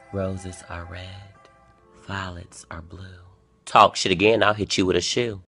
Roses are red, violets are blue. Talk shit again, I'll hit you with a shoe.